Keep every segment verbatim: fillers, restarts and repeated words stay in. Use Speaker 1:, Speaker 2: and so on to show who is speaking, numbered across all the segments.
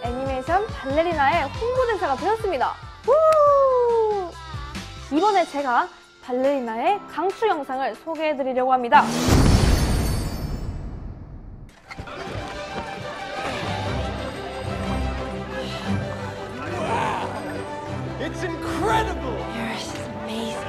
Speaker 1: 애니메이션 발레리나의 홍보대사가 되었습니다. 우! 이번에 제가 발레리나의 강추 영상을 소개해드리려고 합니다.
Speaker 2: It's incredible!
Speaker 3: Paris is amazing.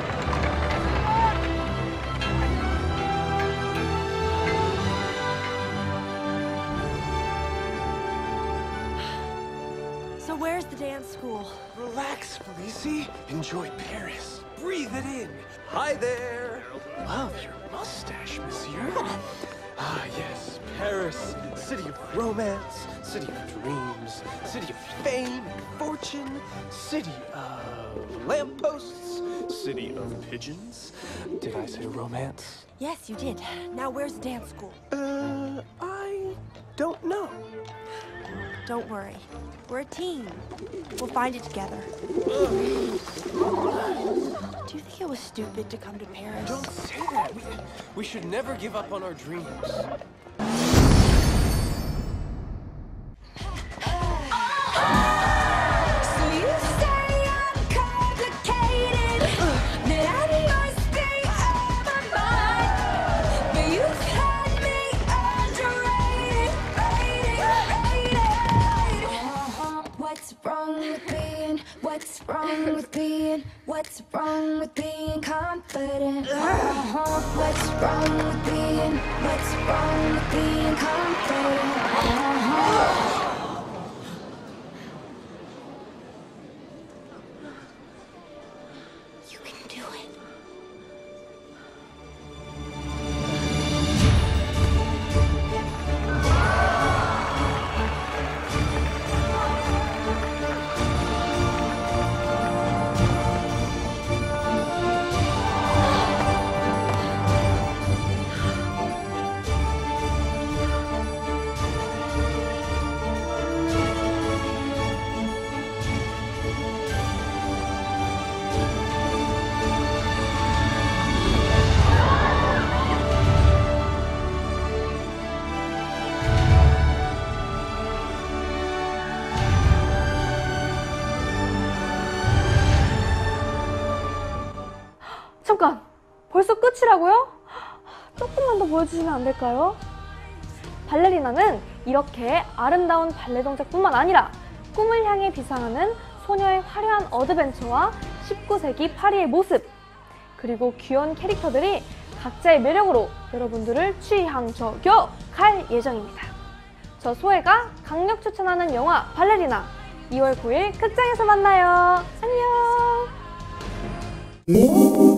Speaker 3: So where's the dance school?
Speaker 2: Relax, Felicie. Enjoy Paris. Breathe it in. Hi there. Love your mustache, monsieur. Ah, yes, Paris, city of romance, city of dreams, city of fame and fortune, city of lampposts, city of pigeons. Did I say romance?
Speaker 3: Yes, you did. Now where's the dance school?
Speaker 2: Uh, I don't know.
Speaker 3: Don't worry. We're a team. We'll find it together. Do you think it was stupid to come to Paris?
Speaker 2: Don't say that. We, we should never give up on our dreams.
Speaker 4: What's wrong with being, what's wrong with being confident? Uh-huh. What's wrong with being, what's wrong with being confident? Uh-huh. You can do it.
Speaker 1: 잠깐! 벌써 끝이라고요? 조금만 더 보여주시면 안 될까요? 발레리나는 이렇게 아름다운 발레 동작뿐만 아니라 꿈을 향해 비상하는 소녀의 화려한 어드벤처와 십구 세기 파리의 모습, 그리고 귀여운 캐릭터들이 각자의 매력으로 여러분들을 취향저격할 예정입니다. 저 소혜가 강력 추천하는 영화 발레리나, 이월 구일 극장에서 만나요. 안녕!